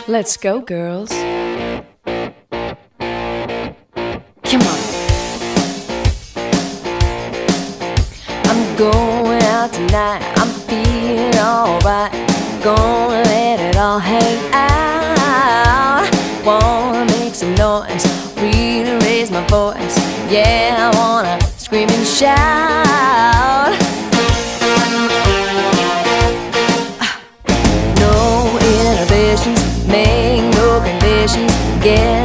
Let's go, girls. Come on. I'm going out tonight. I'm feeling alright. Gonna let it all hang out. Wanna make some noise, really raise my voice. Yeah, I wanna scream and shout. No inhibitions, make no conditions. Get